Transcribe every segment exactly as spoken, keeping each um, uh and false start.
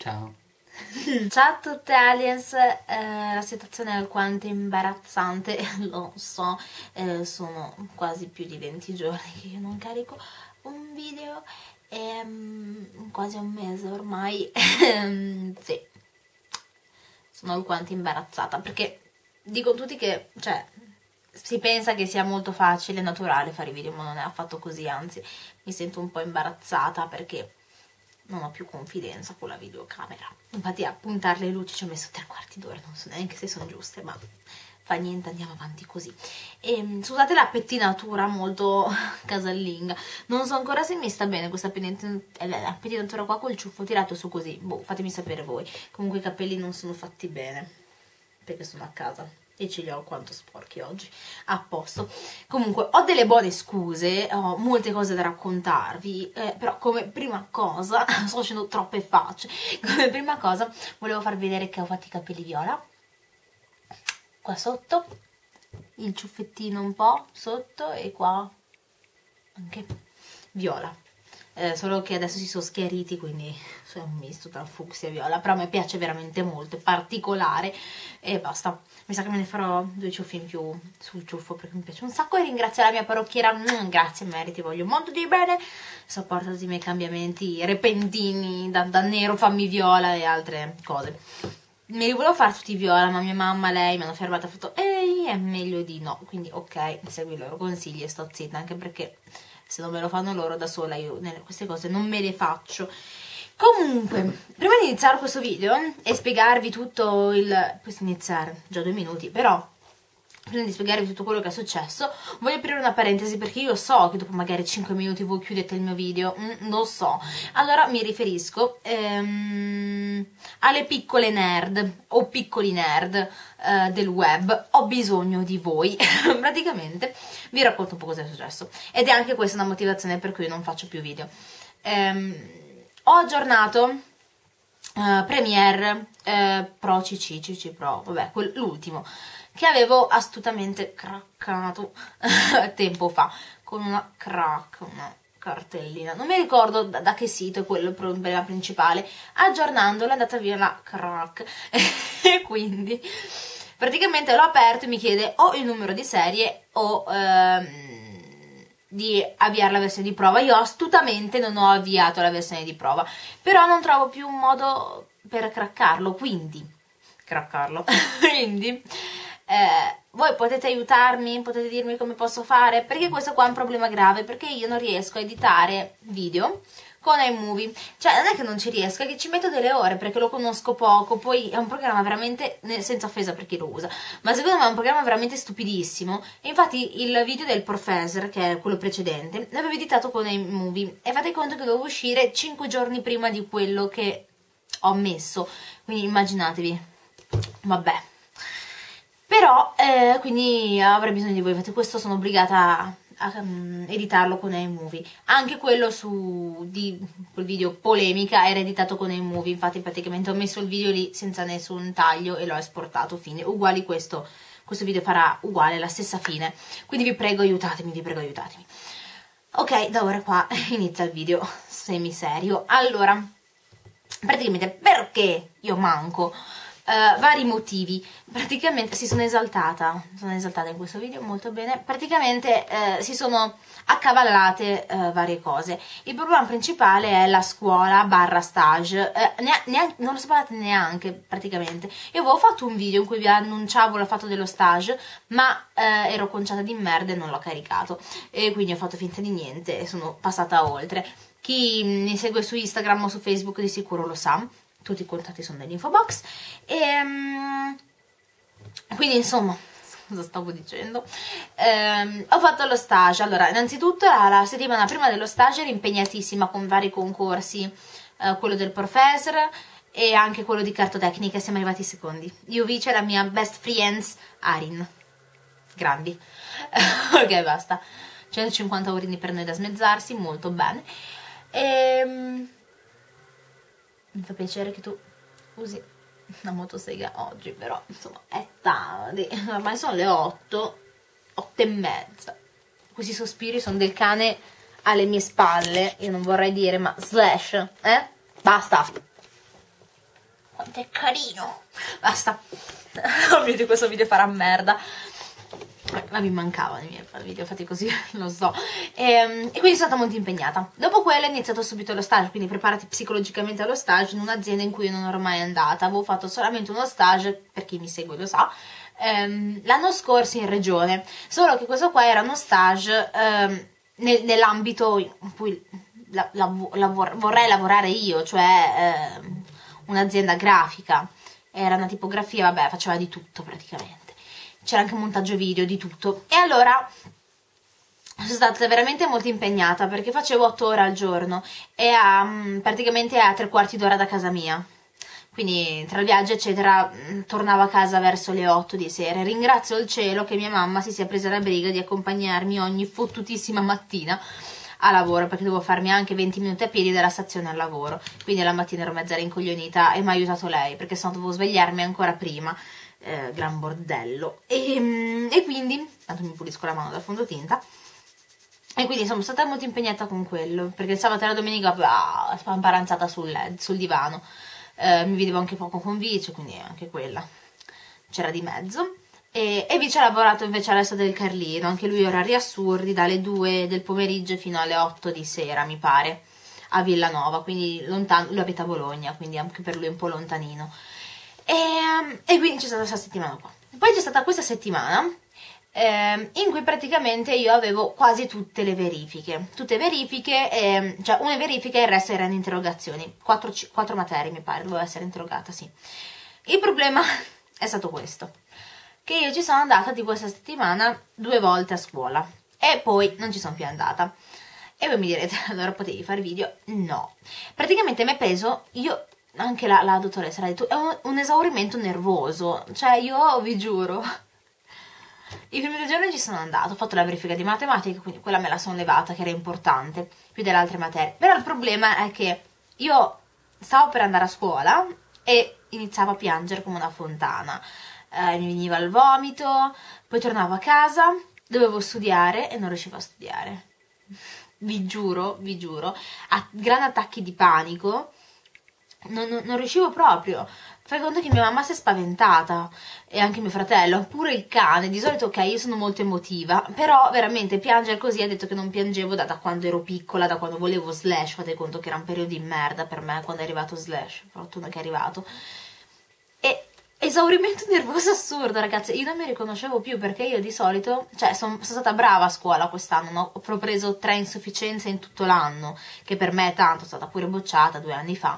Ciao. Ciao a tutte aliens, eh, la situazione è alquanto imbarazzante, lo so, eh, sono quasi più di venti giorni che io non carico un video e um, quasi un mese ormai, sì, sono alquanto imbarazzata perché dicono tutti che, cioè, si pensa che sia molto facile e naturale fare i video, ma non è affatto così, anzi mi sento un po' imbarazzata perché non ho più confidenza con la videocamera. Infatti a puntare le luci ci ho messo tre quarti d'ora, non so neanche se sono giuste, ma fa niente, andiamo avanti così. E, scusate la pettinatura molto casalinga, non so ancora se mi sta bene questa pettinatura qua col ciuffo tirato su così, boh, fatemi sapere voi. Comunque i capelli non sono fatti bene, perché sono a casa e ce li ho alquanto sporchi oggi, a posto. Comunque ho delle buone scuse, ho molte cose da raccontarvi, eh, però come prima cosa, sto facendo troppe facce, come prima cosa volevo farvi vedere che ho fatto i capelli viola, qua sotto, il ciuffettino un po' sotto e qua anche viola. Eh, solo che adesso si sono schiariti, quindi sono un misto tra fucsia e viola, però a me piace veramente molto, è particolare e basta. Mi sa che me ne farò due ciuffi in più sul ciuffo perché mi piace un sacco e ringrazio la mia parrucchiera, mm, grazie Mary, ti voglio molto di bene, sopporta tutti i miei cambiamenti repentini da, da nero fammi viola e altre cose. Me li volevo fare tutti viola, ma mia mamma, lei mi hanno fermata e ha detto ehi, è meglio di no, quindi ok, segui i loro consigli e sto zitta, anche perché se non me lo fanno loro da sola io queste cose non me le faccio. Comunque, prima di iniziare questo video e spiegarvi tutto il... posso iniziare, già due minuti, però prima di spiegarvi tutto quello che è successo voglio aprire una parentesi perché io so che dopo magari cinque minuti voi chiudete il mio video, mm, lo so. Allora mi riferisco ehm, alle piccole nerd o piccoli nerd eh, del web. Ho bisogno di voi. Praticamente vi racconto un po' cosa è successo ed è anche questa una motivazione per cui non faccio più video. ehm, ho aggiornato uh, Premiere uh, Pro C C, C C Pro, vabbè, l'ultimo che avevo astutamente craccato tempo fa con una crack, una cartellina, non mi ricordo da, da che sito è quello il problema principale. Aggiornandolo è andata via la crack e quindi praticamente l'ho aperto e mi chiede o il numero di serie o ehm, di avviare la versione di prova. Io astutamente non ho avviato la versione di prova, però non trovo più un modo per craccarlo, quindi craccarlo quindi eh, voi potete aiutarmi, potete dirmi come posso fare, perché questo qua è un problema grave, perché io non riesco a editare video con iMovie, cioè non è che non ci riesco, è che ci metto delle ore perché lo conosco poco, poi è un programma veramente, senza offesa per chi lo usa, ma secondo me è un programma veramente stupidissimo. E infatti il video del Professor, che è quello precedente, l'avevo editato con iMovie e fate conto che dovevo uscire cinque giorni prima di quello che ho messo, quindi immaginatevi, vabbè. Però, eh, quindi avrei bisogno di voi, infatti questo sono obbligata a, a um, editarlo con iMovie. Anche quello su di quel video polemica era editato con iMovie, infatti praticamente ho messo il video lì senza nessun taglio e l'ho esportato, fine. Uguali questo, questo video farà uguale, la stessa fine. Quindi vi prego aiutatemi, vi prego aiutatemi. Ok, da ora qua inizia il video semiserio. Allora, praticamente perché io manco? Uh, vari motivi. Praticamente si sono esaltata sono esaltata in questo video molto bene. Praticamente uh, si sono accavallate uh, varie cose. Il problema principale è la scuola barra stage, uh, neanche, non lo sapevate neanche praticamente. Io avevo fatto un video in cui vi annunciavo la fatto dello stage, ma uh, ero conciata di merda e non l'ho caricato e quindi ho fatto finta di niente e sono passata oltre. Chi mi segue su Instagram o su Facebook di sicuro lo sa, tutti i contatti sono nell'info box. E um, quindi insomma, cosa stavo dicendo? Um, ho fatto lo stage. Allora, innanzitutto la, la settimana prima dello stage ero impegnatissima con vari concorsi, uh, quello del Professor e anche quello di cartotecnica, siamo arrivati secondi. Io vice la mia best friends Arin, grandi. Ok, basta, centocinquanta ore per noi da smezzarsi, molto bene. E um, mi fa piacere che tu usi una motosega oggi, però insomma è tardi, ormai sono le otto, otto e mezza. Questi sospiri sono del cane alle mie spalle, io non vorrei dire, ma slash, eh? Basta. quanto è carino. Basta. Oh mio Dio, questo video farà merda. Ma mi mancavano i miei video fatti così, lo so. E, e quindi sono stata molto impegnata. Dopo quello ho iniziato subito lo stage, quindi preparati psicologicamente allo stage in un'azienda in cui io non ero mai andata. Avevo fatto solamente uno stage, per chi mi segue lo sa, ehm, l'anno scorso in regione. Solo che questo qua era uno stage ehm, nel, nell'ambito in cui la, la, lavor, vorrei lavorare io, cioè ehm, un'azienda grafica. Era una tipografia, vabbè, faceva di tutto praticamente. C'era anche un montaggio video, di tutto. E allora sono stata veramente molto impegnata perché facevo otto ore al giorno e a, praticamente a tre quarti d'ora da casa mia. Quindi tra il viaggio eccetera tornavo a casa verso le otto di sera. Ringrazio il cielo che mia mamma si sia presa la briga di accompagnarmi ogni fottutissima mattina a lavoro, perché dovevo farmi anche venti minuti a piedi dalla stazione al lavoro. Quindi la mattina ero mezza rincoglionita e mi ha aiutato lei, perché sennò dovevo svegliarmi ancora prima. Eh, gran bordello. E, e quindi, tanto mi pulisco la mano dal fondotinta, e quindi sono stata molto impegnata con quello, perché il sabato e la domenica ah, spamparanzata sul, sul divano. Eh, mi vedevo anche poco con Vice, quindi anche quella c'era di mezzo. E, e Vice ha lavorato invece al resto del Carlino, anche lui orari assurdi, dalle due del pomeriggio fino alle otto di sera, mi pare, a Villanova, quindi lontano. Lui abita a Bologna, quindi anche per lui è un po' lontanino. E, e quindi c'è stata questa settimana qua. Poi c'è stata questa settimana eh, in cui praticamente io avevo quasi tutte le verifiche. Tutte verifiche, eh, cioè una verifica e il resto erano interrogazioni. Quattro, quattro materie mi pare, dovevo essere interrogata, sì. Il problema è stato questo, che io ci sono andata di questa settimana due volte a scuola e poi non ci sono più andata. E voi mi direte, allora potevi fare video? No. Praticamente mi è preso, io... anche la, la dottoressa l'ha detto, è un, un esaurimento nervoso, cioè io vi giuro, i primi due giorni ci sono andata, ho fatto la verifica di matematica, quindi quella me la sono levata, che era importante, più delle altre materie, però il problema è che io stavo per andare a scuola e iniziavo a piangere come una fontana, eh, mi veniva il vomito, poi tornavo a casa, dovevo studiare e non riuscivo a studiare, vi giuro, vi giuro, a grandi attacchi di panico. Non, non, non riuscivo proprio. Fai conto che mia mamma si è spaventata e anche mio fratello, pure il cane. Di solito ok, io sono molto emotiva, però veramente piangere così, ha detto che non piangevo da, da quando ero piccola, da quando volevo Slash. Fate conto che era un periodo di merda per me quando è arrivato Slash, fortuna che è arrivato. E esaurimento nervoso assurdo, ragazzi. Io non mi riconoscevo più, perché io di solito, cioè sono, sono stata brava a scuola quest'anno, no? Ho preso tre insufficienze in tutto l'anno, che per me è tanto, sono stata pure bocciata due anni fa.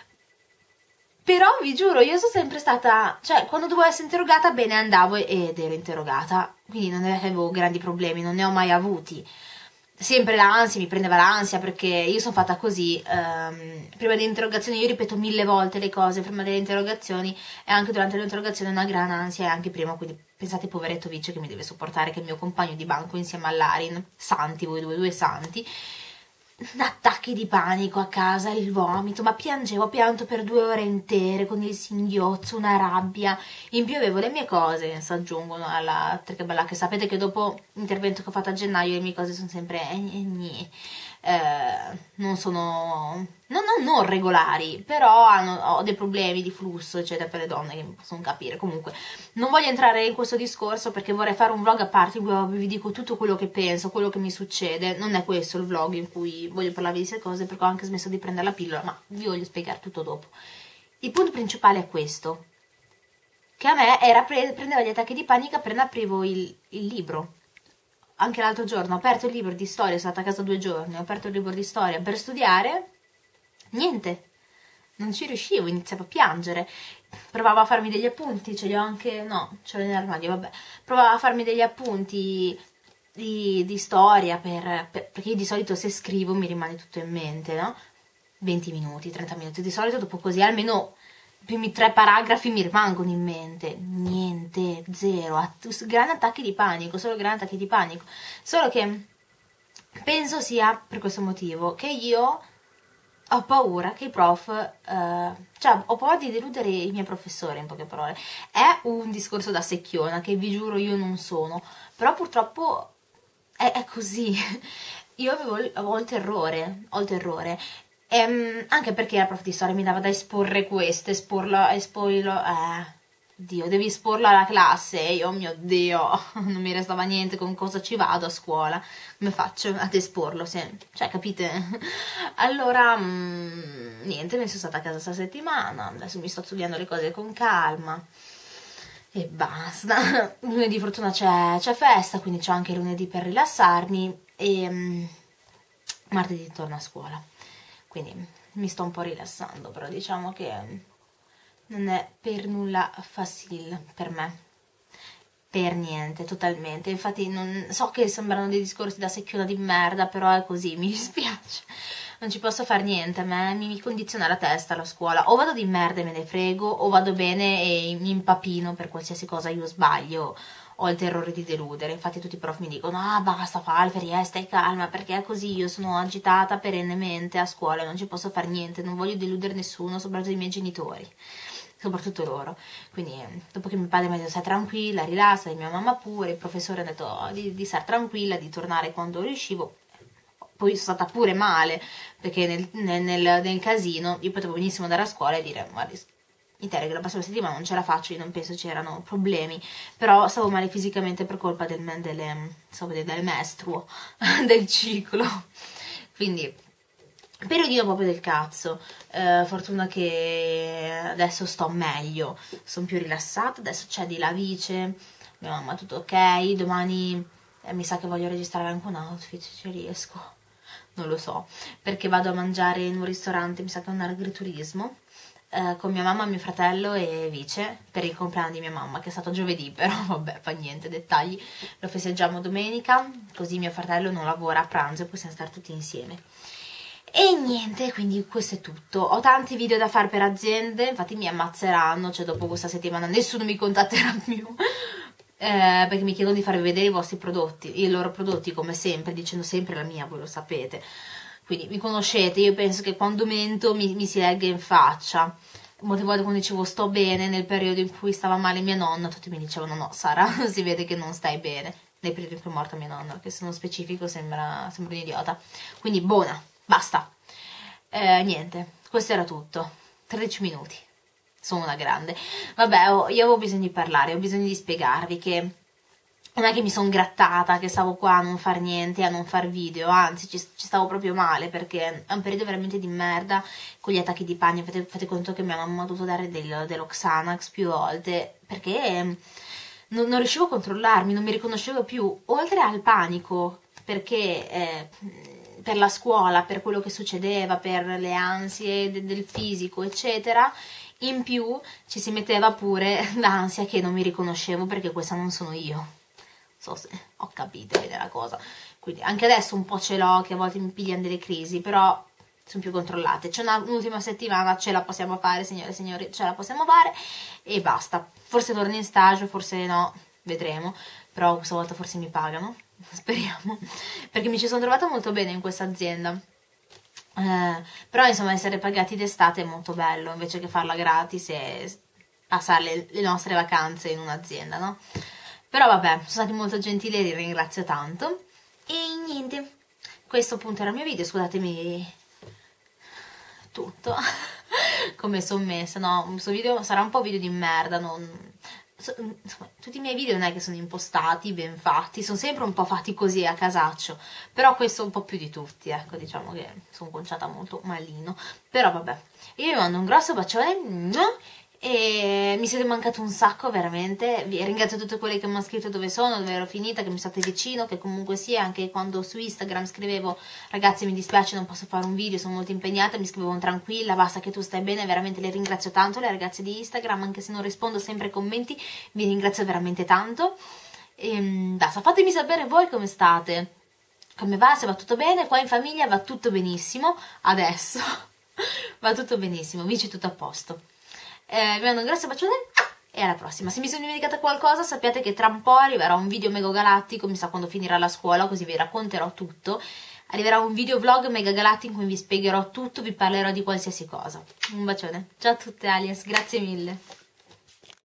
Però vi giuro, io sono sempre stata, cioè quando dovevo essere interrogata bene andavo ed ero interrogata, quindi non è che avevo grandi problemi, non ne ho mai avuti. Sempre l'ansia, mi prendeva l'ansia perché io sono fatta così, um, prima delle interrogazioni io ripeto mille volte le cose prima delle interrogazioni e anche durante le interrogazioni una gran ansia e anche prima, quindi pensate poveretto Vice che mi deve sopportare, che è il mio compagno di banco insieme all'Arin, santi voi due, due santi. Attacchi di panico a casa, il vomito, ma piangevo, ho pianto per due ore intere con il singhiozzo, una rabbia. In più avevo le mie cose, si aggiungono alla tricabella, che sapete che dopo l'intervento che ho fatto a gennaio le mie cose sono sempre eh, eh, non sono non, non, non regolari, però hanno, ho dei problemi di flusso eccetera per le donne che mi possono capire. Comunque non voglio entrare in questo discorso perché vorrei fare un vlog a parte in cui vi dico tutto quello che penso, quello che mi succede. Non è questo il vlog in cui voglio parlarvi di queste cose, perché ho anche smesso di prendere la pillola, ma vi voglio spiegare tutto dopo. Il punto principale è questo, che a me era pre prendeva gli attacchi di panico appena aprivo il, il libro. Anche l'altro giorno ho aperto il libro di storia, sono stata a casa due giorni, ho aperto il libro di storia per studiare, niente, non ci riuscivo, iniziavo a piangere, provavo a farmi degli appunti, ce li ho anche, no, ce li ho nell'armadio, vabbè, provavo a farmi degli appunti di, di storia, per, per, perché io di solito se scrivo mi rimane tutto in mente, no? venti minuti, trenta minuti, di solito dopo così almeno i primi tre paragrafi mi rimangono in mente, niente, zero, grandi attacchi di panico, solo grandi attacchi di panico, solo che penso sia per questo motivo che io ho paura che i prof, eh, cioè ho paura di deludere i miei professori, in poche parole. È un discorso da secchiona che vi giuro io non sono, però purtroppo è, è così. Io avevo, avevo il terrore, ho il terrore. E, anche perché la prof di storia mi dava da esporre questo, esporlo, esporlo, eh, Dio, devi esporlo alla classe, e io, oh mio Dio, non mi restava niente, con cosa ci vado a scuola, come faccio ad esporlo, se, cioè, capite? Allora, mh, niente, mi sono stata a casa questa settimana, adesso mi sto studiando le cose con calma, e basta. Lunedì fortuna c'è festa, quindi c'ho anche lunedì per rilassarmi, e mh, martedì torno a scuola, quindi mi sto un po' rilassando, però diciamo che non è per nulla facile per me, per niente, totalmente. Infatti non, so che sembrano dei discorsi da secchiona di merda, però è così, mi dispiace, non ci posso fare niente, a me mi, mi condiziona la testa la scuola, o vado di merda e me ne frego, o vado bene e mi impapino per qualsiasi cosa io sbaglio, ho il terrore di deludere. Infatti tutti i prof mi dicono, ah basta Falferi, eh, stai calma, perché è così, io sono agitata perennemente a scuola, non ci posso fare niente, non voglio deludere nessuno, soprattutto i miei genitori, soprattutto loro. Quindi dopo che mio padre mi ha detto stai tranquilla, rilassa, e mia mamma pure, il professore ha detto oh, di, di stare tranquilla, di tornare quando riuscivo. Poi sono stata pure male, perché nel, nel, nel, nel casino io potevo benissimo andare a scuola e dire guardi, in te che la prossima settimana non ce la faccio, io non penso c'erano problemi, però stavo male fisicamente per colpa del, delle, stavo del mestruo, del ciclo, quindi periodino proprio del cazzo. Eh, fortuna che adesso sto meglio, sono più rilassata, adesso c'è di la vice, mia mamma tutto ok, domani eh, mi sa che voglio registrare anche un outfit, se ci riesco, non lo so, perché vado a mangiare in un ristorante, mi sa che è un agriturismo, eh, con mia mamma, mio fratello e vice, per il compleanno di mia mamma, che è stato giovedì, però vabbè, fa niente, dettagli, lo festeggiamo domenica, così mio fratello non lavora a pranzo e possiamo stare tutti insieme. E niente, quindi questo è tutto. Ho tanti video da fare per aziende, infatti mi ammazzeranno, cioè dopo questa settimana nessuno mi contatterà più, eh, perché mi chiedono di farvi vedere i vostri prodotti, i loro prodotti come sempre, dicendo sempre la mia, voi lo sapete. Quindi mi conoscete, io penso che quando mento mi, mi si legga in faccia. Molte volte quando dicevo sto bene, nel periodo in cui stava male mia nonna, tutti mi dicevano no Sara, si vede che non stai bene, nel periodo in cui è morta mia nonna, che se non specifico sembra, sembra un idiota. Quindi buona. Basta, eh, niente, questo era tutto, tredici minuti, sono una grande. Vabbè, oh, io avevo bisogno di parlare, ho bisogno di spiegarvi che non è che mi sono grattata, che stavo qua a non far niente, a non far video, anzi ci, ci stavo proprio male, perché è un periodo veramente di merda, con gli attacchi di panico. Fate, fate conto che mia mamma ha dovuto dare del, dello Xanax più volte, perché non, non riuscivo a controllarmi, non mi riconoscevo più, oltre al panico, perché... Eh, per la scuola, per quello che succedeva, per le ansie de del fisico, eccetera, in più ci si metteva pure l'ansia che non mi riconoscevo perché questa non sono io. Non so se ho capito bene la cosa. Quindi anche adesso un po' ce l'ho, che a volte mi pigliano delle crisi, però sono più controllate. C'è un'ultima settimana, ce la possiamo fare, signore e signori, ce la possiamo fare e basta. Forse torno in stage, forse no, vedremo, però questa volta forse mi pagano. Speriamo, perché mi ci sono trovata molto bene in questa azienda, eh, però insomma essere pagati d'estate è molto bello, invece che farla gratis e passare le, le nostre vacanze in un'azienda, no? Però vabbè, sono stati molto gentili e li ringrazio tanto. E niente, questo appunto era il mio video, scusatemi tutto come sono messa, no? Questo video sarà un po' video di merda, non... Insomma, tutti i miei video non è che sono impostati, ben fatti, sono sempre un po' fatti così a casaccio, però questo un po' più di tutti, ecco, diciamo che sono conciata molto malino, però vabbè, io vi mando un grosso bacione e mi siete mancato un sacco veramente, vi ringrazio tutte quelle che mi hanno scritto dove sono, dove ero finita, che mi state vicino, che comunque sia, anche quando su Instagram scrivevo ragazzi mi dispiace non posso fare un video, sono molto impegnata, mi scrivevano tranquilla, basta che tu stai bene, veramente le ringrazio tanto, le ragazze di Instagram, anche se non rispondo sempre ai commenti, vi ringrazio veramente tanto, e basta, fatemi sapere voi come state, come va, se va tutto bene, qua in famiglia va tutto benissimo, adesso va tutto benissimo, vince tutto a posto. Eh, vi mando un grosso bacione e alla prossima. Se mi sono dimenticata qualcosa sappiate che tra un po' arriverà un video mega galattico, mi sa quando finirà la scuola, così vi racconterò tutto. Arriverà un video vlog mega galattico in cui vi spiegherò tutto, vi parlerò di qualsiasi cosa. Un bacione, ciao a tutte aliens, grazie mille.